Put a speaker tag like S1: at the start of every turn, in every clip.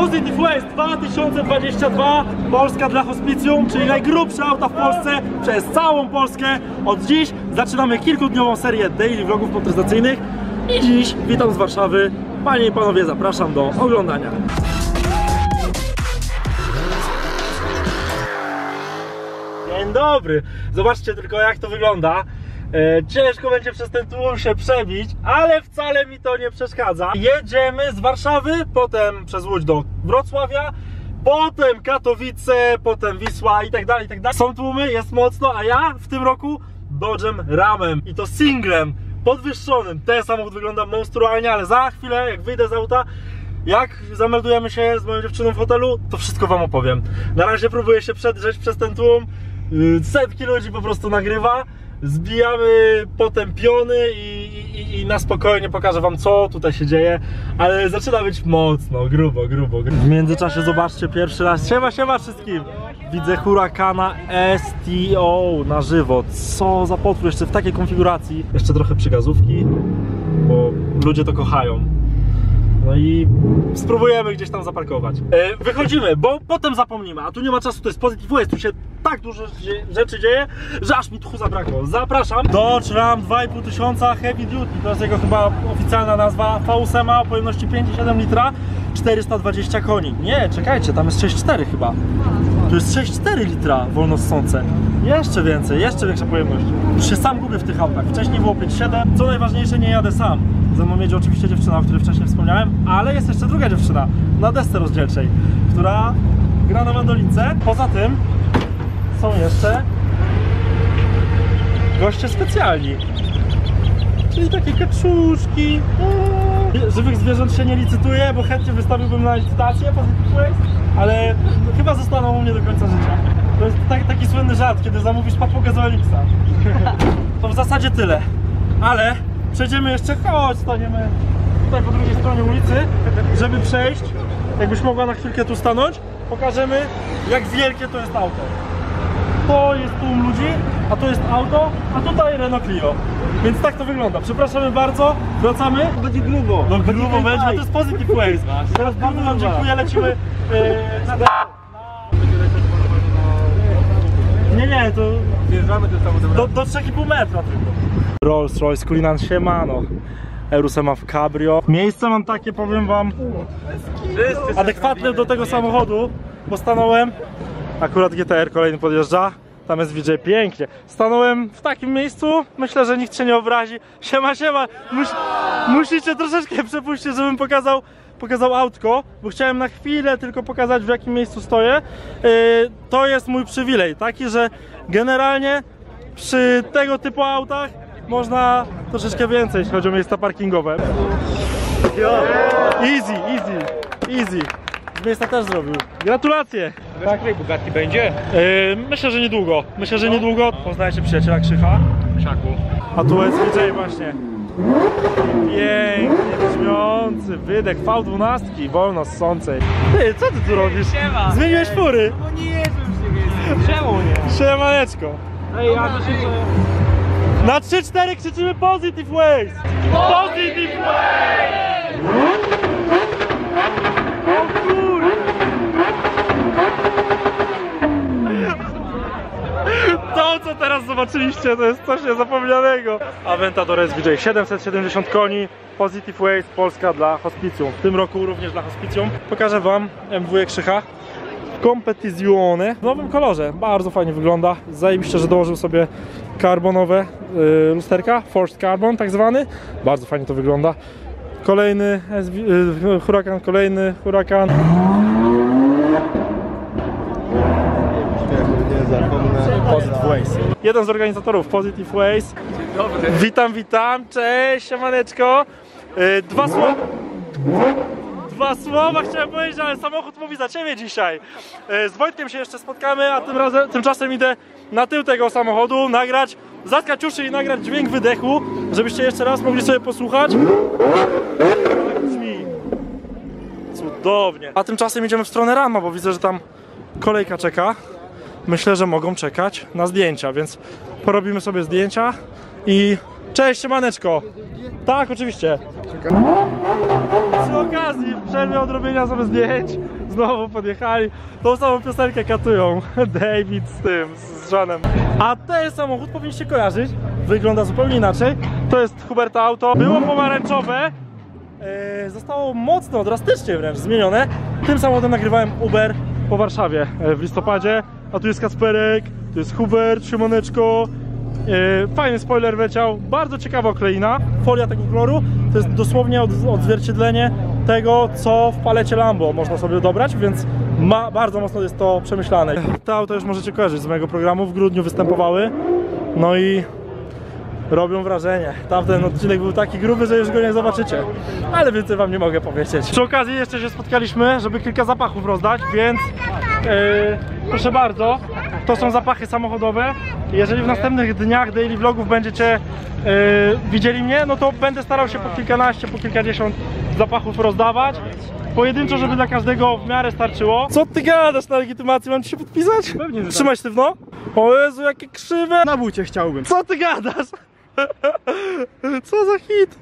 S1: Positive Waste 2022, Polska dla hospicjum, czyli najgrubsze auta w Polsce przez całą Polskę. Od dziś zaczynamy kilkudniową serię daily vlogów motoryzacyjnych i dziś witam z Warszawy. Panie i panowie, zapraszam do oglądania. Dzień dobry, zobaczcie tylko jak to wygląda. Ciężko będzie przez ten tłum się przebić, ale wcale mi to nie przeszkadza. Jedziemy z Warszawy, potem przez Łódź do Wrocławia, potem Katowice, potem Wisła i tak dalej, i tak dalej. Są tłumy, jest mocno, a ja w tym roku Dodge'em Ramem i to singlem, podwyższonym. Ten samochód wygląda monstrualnie, ale za chwilę jak wyjdę z auta, jak zameldujemy się z moją dziewczyną w hotelu, to wszystko wam opowiem. Na razie próbuję się przedrzeć przez ten tłum, setki ludzi po prostu nagrywa. Zbijamy potem piony i na spokojnie pokażę wam, co tutaj się dzieje, ale zaczyna być mocno, grubo. W międzyczasie zobaczcie pierwszy raz, siema wszystkim, widzę Huracana STO na żywo. Co za potwór, jeszcze w takiej konfiguracji. Jeszcze trochę przygazówki, bo ludzie to kochają. No i spróbujemy gdzieś tam zaparkować. Wychodzimy, bo potem zapomnimy, a tu nie ma czasu, to jest Positive Waste, tu się tak dużo rzeczy dzieje, że aż mi tchu zabrakło. Zapraszam. Dodge Ram 2500 Heavy Duty, to jest jego chyba oficjalna nazwa. V8 o pojemności 5,7 litra, 420 koni. Nie, czekajcie, tam jest 6,4 chyba. Tu jest 6,4 litra wolnossące. Jeszcze więcej, jeszcze większa pojemność. Już się sam gubię w tych autach. Wcześniej było 5,7. Co najważniejsze, nie jadę sam. Ze mną jedzie oczywiście dziewczyna, o której wcześniej wspomniałem, ale jest jeszcze druga dziewczyna na desce rozdzielczej, która gra na mandolince. Poza tym są jeszcze goście specjalni, czyli takie kaczuszki. Żywych zwierząt się nie licytuje, bo chętnie wystawiłbym na licytację Positive Waste, ale chyba zostaną u mnie do końca życia. To jest taki słynny żart, kiedy zamówisz papugę z Elixa. To w zasadzie tyle, ale przejdziemy jeszcze, chodź, staniemy tutaj po drugiej stronie ulicy, żeby przejść. Jakbyś mogła na chwilkę tu stanąć, pokażemy, jak wielkie to jest auto. To jest tłum ludzi, a to jest auto, a tutaj Renault Clio. Więc tak to wygląda. Przepraszamy bardzo, wracamy.
S2: Będzie grubo.
S1: No grubo będzie, a to jest Positive Waste. Teraz bardzo wam dziękuję, lecimy na Nie, to
S2: Zjeżdżamy tym samochodem
S1: do 3,5 metra tylko. Rolls Royce Cullinan, siemano. Eurusem w cabrio. Miejsce mam takie, powiem wam, adekwatne do tego samochodu, bo stanąłem, akurat GTR kolejny podjeżdża, tam jest VJ, pięknie. Stanąłem w takim miejscu, myślę, że nikt się nie obrazi. Siema, musicie troszeczkę przepuścić, żebym pokazał autko, bo chciałem na chwilę tylko pokazać, w jakim miejscu stoję. To jest mój przywilej, taki, że generalnie przy tego typu autach można troszeczkę więcej, jeśli chodzi o miejsca parkingowe. Easy. Z miejsca też zrobił. Gratulacje!
S2: Tak, Bugatti będzie?
S1: Myślę, że niedługo. Poznajcie przyjaciela Krzycha.
S2: Krzaku.
S1: A tu jest VJ właśnie. Pięknie brzmiący wydech V12 wolnossącej. Ty, co ty tu robisz?
S2: Siema.
S1: Zmieniłeś fury?
S2: No bo nie jeżdżę już nie. Czemu nie?
S1: Siemaneczko.
S2: Ej, ja to się...
S1: Na 3-4 krzyczymy Positive Waste! Positive Waste! O kurde! To, co teraz zobaczyliście, to jest coś niezapomnianego. Aventador SVJ 770 koni, Positive Waste, Polska dla hospicjum. W tym roku również dla hospicjum. Pokażę wam MW Krzycha. Competizione w nowym kolorze, bardzo fajnie wygląda. Zajebiście, że dołożył sobie karbonowe lusterka, Forced Carbon tak zwany. Bardzo fajnie to wygląda. Kolejny Huracan, kolejny Huracan. Positive Waste. Jeden z organizatorów Positive Waste. Witam, cześć, siemaneczko. Dwa słowa chciałem powiedzieć, ale samochód mówi za ciebie dzisiaj. Z Wojtkiem się jeszcze spotkamy, a tymczasem idę na tył tego samochodu nagrać, zatkać uszy i nagrać dźwięk wydechu, żebyście jeszcze raz mogli sobie posłuchać. Tak brzmi. Cudownie. A tymczasem idziemy w stronę Rama, bo widzę, że tam kolejka czeka. Myślę, że mogą czekać na zdjęcia, więc porobimy sobie zdjęcia i... Cześć, siemaneczko! Tak, oczywiście. Przy okazji, przerwie od robienia sobie zdjęć znowu podjechali. Tą samą piosenkę katują David z tym, z Żanem. A ten samochód powinniście kojarzyć. Wygląda zupełnie inaczej. To jest Huberta auto. Było pomarańczowe. Zostało mocno, drastycznie wręcz zmienione. Tym samochodem nagrywałem Uber po Warszawie w listopadzie. A tu jest Kacperek, tu jest Hubert, Szymoneczko. Fajny spoiler wleciał, bardzo ciekawa okleina. Folia tego koloru to jest dosłownie odzwierciedlenie tego, co w palecie Lambo można sobie dobrać, więc bardzo mocno jest to przemyślane. Te auto już możecie kojarzyć z mojego programu, w grudniu występowały. No i robią wrażenie. Tamten odcinek był taki gruby, że już go nie zobaczycie. Ale więcej wam nie mogę powiedzieć. Przy okazji jeszcze się spotkaliśmy, żeby kilka zapachów rozdać, więc proszę bardzo, to są zapachy samochodowe. Jeżeli w następnych dniach daily vlogów będziecie widzieli mnie, no to będę starał się po kilkanaście, po kilkadziesiąt zapachów rozdawać. Pojedynczo, żeby dla każdego w miarę starczyło. Co ty gadasz na legitymacji? Mam ci się podpisać?
S2: Pewnie, że
S1: trzymaj sztywno. O Jezu, jakie krzywe.
S2: Na bucie chciałbym.
S1: Co ty gadasz? Co za hit?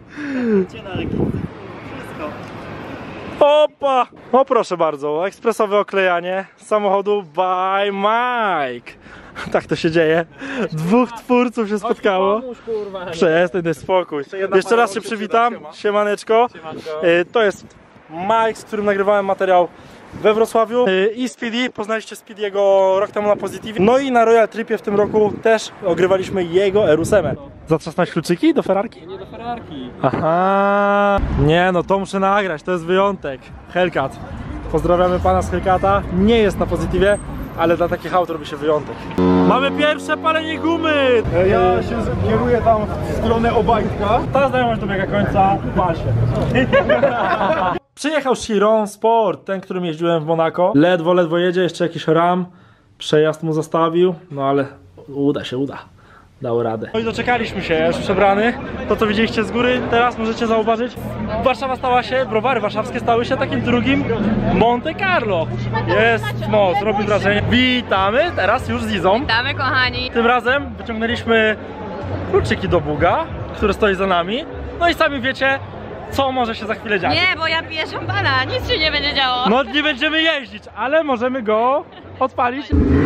S1: Opa! O proszę bardzo, ekspresowe oklejanie samochodu by Mike. Tak to się dzieje. Dwóch twórców się spotkało. Przestań, daj spokój. Jeszcze raz się przywitam. Siemaneczko. To jest Mike, z którym nagrywałem materiał we Wrocławiu. I Speedy, poznaliście Speedy'ego rok temu na Positive. No i na Royal Tripie w tym roku też ogrywaliśmy jego R8. Zatrzasnąć kluczyki do Ferrarki?
S2: Nie do Ferrarki.
S1: Aha. Nie no, to muszę nagrać, to jest wyjątek. Hellcat. Pozdrawiamy pana z Hellcata. Nie jest na Positive, ale dla takich aut robi się wyjątek. Mamy pierwsze palenie gumy!
S3: Ja się kieruję tam w stronę Obajtka.
S1: Ta znajomość dobiega końca, pal się. Przyjechał Chiron Sport, ten, którym jeździłem w Monako. Ledwo jedzie, jeszcze jakiś ram. Przejazd mu zostawił, no ale uda. Dał radę. No i doczekaliśmy się, już przebrany. To co widzieliście z góry, teraz możecie zauważyć. Warszawa stała się, browary warszawskie stały się takim drugim Monte Carlo. Jest moc, robi wrażenie. Witamy teraz już z Izą.
S4: Witamy kochani.
S1: Tym razem wyciągnęliśmy kluczyki do Buga, który stoi za nami. No i sami wiecie, co może się za chwilę dziać.
S4: Nie, bo ja piję szampana, nic się nie będzie działo.
S1: No nie będziemy jeździć, ale możemy go odpalić.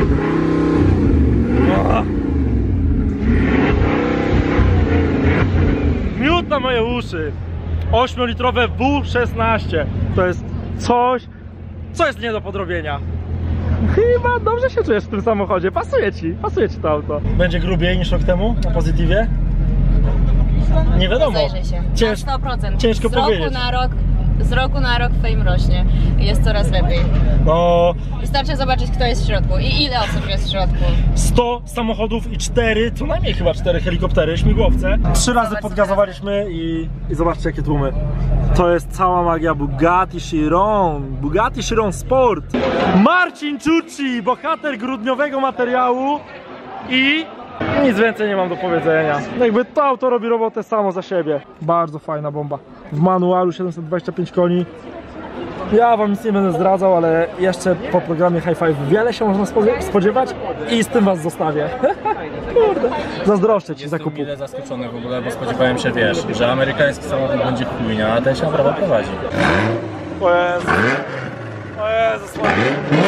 S1: Miód na moje uszy. 8-litrowe W16. To jest coś, co jest nie do podrobienia. Chyba dobrze się czujesz w tym samochodzie. Pasuje ci to auto. Będzie grubiej niż rok temu na Positive? Nie wiadomo.
S4: Zajrzyj się. Na 100%.
S1: Ciężko powiedzieć.
S4: Z roku na rok fame rośnie. Jest coraz lepiej.
S1: No,
S4: Wystarczy zobaczyć, kto jest w środku i ile osób jest w środku.
S1: 100 samochodów i 4, co najmniej chyba 4 helikoptery, śmigłowce. 3 razy podgazowaliśmy i zobaczcie jakie tłumy. To jest cała magia Bugatti Chiron Sport. Marcin Ciucci, bohater grudniowego materiału i nic więcej nie mam do powiedzenia. Jakby to auto robi robotę samo za siebie. Bardzo fajna bomba. W manualu 725 koni. Ja wam nic nie będę zdradzał, ale jeszcze po programie High Five wiele się można spodziewać i z tym was zostawię. Kurde, zazdroszczę ci zakupu.
S5: Jestem mile zaskoczony w ogóle, bo spodziewałem się, wiesz, że amerykański samochód będzie chujnia, a ten się naprawdę prowadzi.
S1: O Jezu. O Jezu, słaby.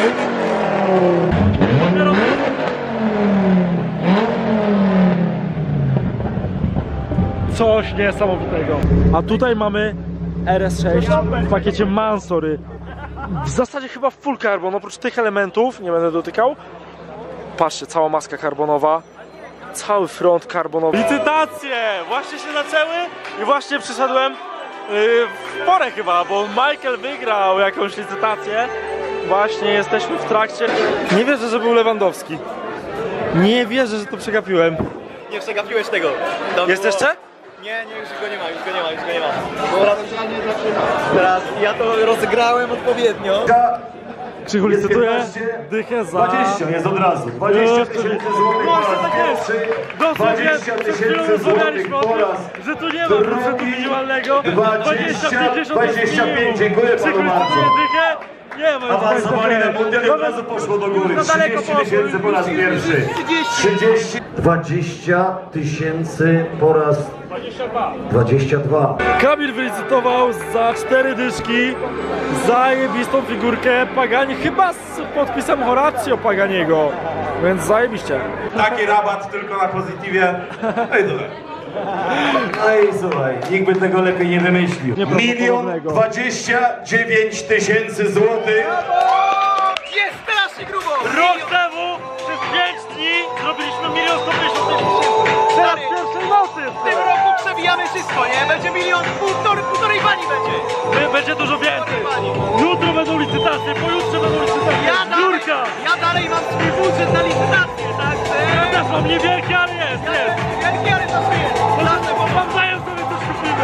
S1: Coś niesamowitego. A tutaj mamy RS6 w pakiecie Mansory. W zasadzie chyba full carbon, oprócz tych elementów, nie będę dotykał. Patrzcie, cała maska karbonowa. Cały front karbonowy. Licytacje właśnie się zaczęły i właśnie przyszedłem w porę chyba, bo Michael wygrał jakąś licytację. Właśnie jesteśmy w trakcie. Nie wierzę, że był Lewandowski. Nie wierzę, że to przegapiłem.
S2: Nie przegapiłeś tego.
S1: Jest jeszcze?
S2: Nie, już go nie ma. Dobra, teraz ja to rozegrałem odpowiednio.
S1: Krzychu licytuje dychę za...
S3: 20 jest od razu. 20 tysięcy złotych po
S1: Właśnie
S3: raz
S1: tak jest.
S3: pierwszy.
S1: Dosłownie
S3: 20
S1: przed chwilą
S3: tysięcy
S1: rozmawialiśmy o
S3: złotych po
S1: tym,
S3: raz
S1: że tu nie ma procentu minimalnego.
S3: 20,
S1: 50
S3: 25, dziękuję panu
S1: Krzychu
S3: bardzo.
S1: licytuje dychę. Nie ma.
S3: Awansowali na mundial i od razu poszło do góry. 30 tysięcy po raz pierwszy. 30. 20 tysięcy po raz
S6: 22.
S1: Kamil wylicytował za 4 dyszki zajebistą figurkę Pagani, chyba z podpisem Horacio Paganiego, więc zajebiście.
S3: Taki rabat tylko na Pozytywie. No i dobra.
S6: No i słuchaj, nikt by tego lepiej nie wymyślił.
S3: 1 029 000 złotych.
S2: Jest strasznie grubo!
S1: Rok temu przez 5 dni zrobiliśmy 1 150 000. Teraz pierwszej nocy!
S2: W tym roku przebijamy wszystko, nie? Będzie milion, półtorej bani będzie!
S1: Będzie dużo więcej. Jutro będą licytacje, pojutrze będą licytacje.
S2: Ja dalej mam swój budżet na licytację, także...
S1: Ja też mam niewielki, ale jest.
S2: Wielki, ale to jest!
S1: Bo wam daję sobie coś kupimy.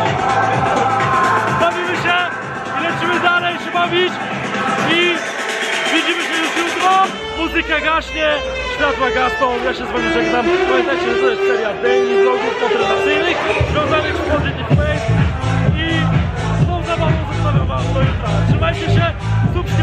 S1: Bawimy się i lecimy dalej się bawić i widzimy się już jutro. Muzyka gaśnie, światła gasną, ja się z wami żegnam. Pamiętajcie, że to jest seria daily vlogów motoryzacyjnych związanych z Positive Waste i z tą zabawą zostawiam wam do jutra. Trzymajcie się, subskrybujcie.